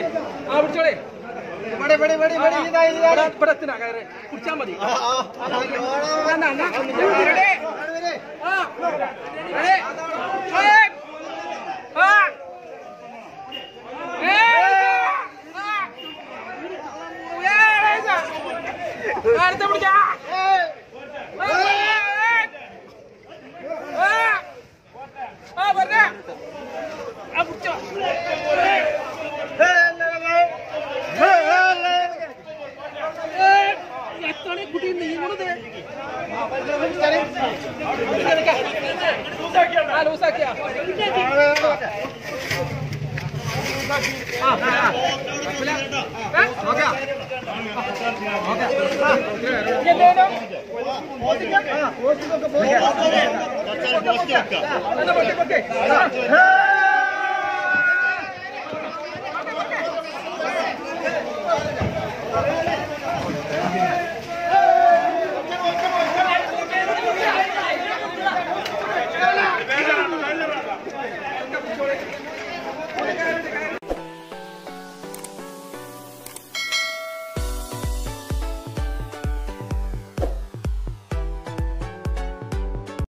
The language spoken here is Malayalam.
ആ പിടിച്ചോളേ ഇവിടെത്തിനാ കയറ് കുടിച്ചാൽ മതി അടുത്ത പിടിച്ചാ പറഞ്ഞ പിടിച്ചോ എത്ര കുട്ടി നീങ്ങണത് ലൂസാക്കിയാ ഓക്കെ